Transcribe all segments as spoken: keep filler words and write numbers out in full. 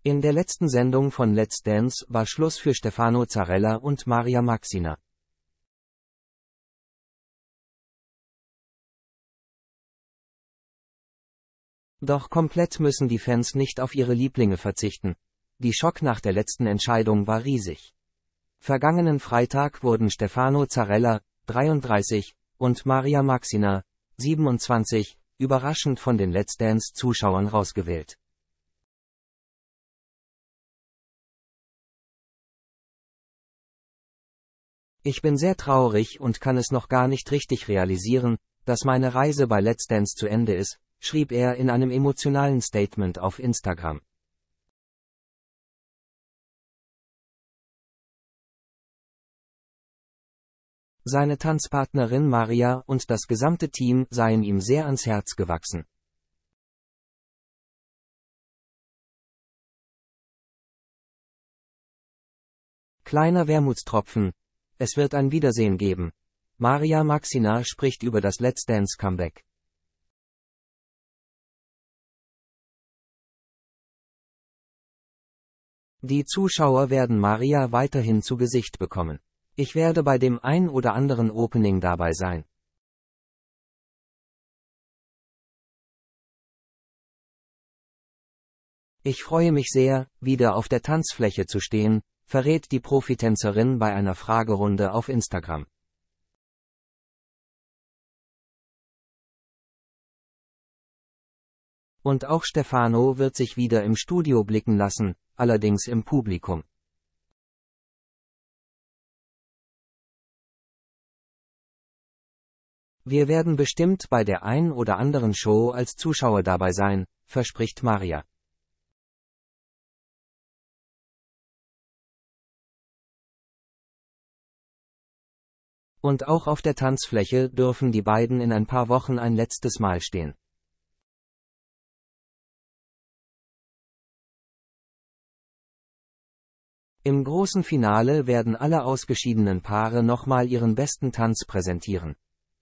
In der letzten Sendung von Let's Dance war Schluss für Stefano Zarella und Maria Maxina. Doch komplett müssen die Fans nicht auf ihre Lieblinge verzichten. Die Schock nach der letzten Entscheidung war riesig. Vergangenen Freitag wurden Stefano Zarella, dreiunddreißig, und Maria Maxina, siebenundzwanzig, überraschend von den Let's Dance-Zuschauern rausgewählt. Ich bin sehr traurig und kann es noch gar nicht richtig realisieren, dass meine Reise bei Let's Dance zu Ende ist, schrieb er in einem emotionalen Statement auf Instagram. Seine Tanzpartnerin Maria und das gesamte Team seien ihm sehr ans Herz gewachsen. Kleiner Wermutstropfen: Es wird ein Wiedersehen geben. Maria Maxina spricht über das Let's Dance Comeback. Die Zuschauer werden Maria weiterhin zu Gesicht bekommen. Ich werde bei dem ein oder anderen Opening dabei sein. Ich freue mich sehr, wieder auf der Tanzfläche zu stehen, verrät die Profitänzerin bei einer Fragerunde auf Instagram. Und auch Stefano wird sich wieder im Studio blicken lassen, allerdings im Publikum. Wir werden bestimmt bei der ein oder anderen Show als Zuschauer dabei sein, verspricht Maria. Und auch auf der Tanzfläche dürfen die beiden in ein paar Wochen ein letztes Mal stehen. Im großen Finale werden alle ausgeschiedenen Paare nochmal ihren besten Tanz präsentieren.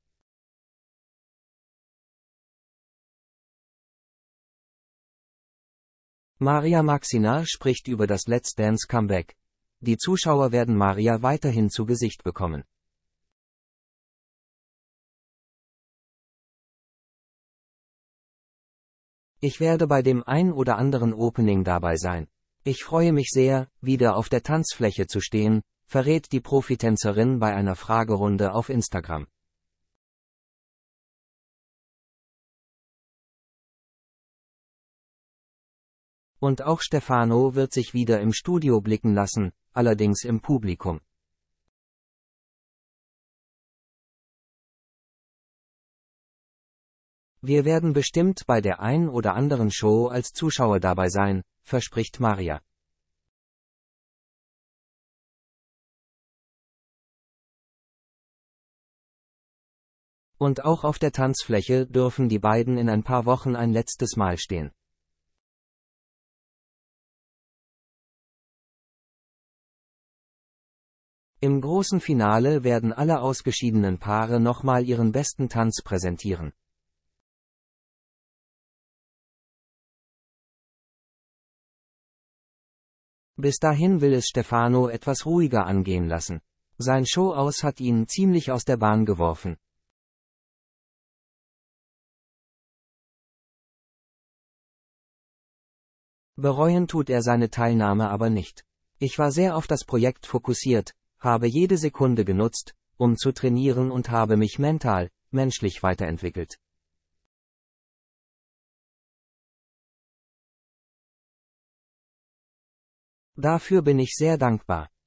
Maria Maxina spricht über das Let's Dance Comeback. Die Zuschauer werden Maria weiterhin zu Gesicht bekommen. Ich werde bei dem ein oder anderen Opening dabei sein. Ich freue mich sehr, wieder auf der Tanzfläche zu stehen, verrät die Profitänzerin bei einer Fragerunde auf Instagram. Und auch Stefano wird sich wieder im Studio blicken lassen, allerdings im Publikum. Wir werden bestimmt bei der ein oder anderen Show als Zuschauer dabei sein, verspricht Maria. Und auch auf der Tanzfläche dürfen die beiden in ein paar Wochen ein letztes Mal stehen. Im großen Finale werden alle ausgeschiedenen Paare nochmal ihren besten Tanz präsentieren. Bis dahin will es Stefano etwas ruhiger angehen lassen. Sein Show-Aus hat ihn ziemlich aus der Bahn geworfen. Bereuen tut er seine Teilnahme aber nicht. Ich war sehr auf das Projekt fokussiert, habe jede Sekunde genutzt, um zu trainieren und habe mich mental, menschlich weiterentwickelt. Dafür bin ich sehr dankbar.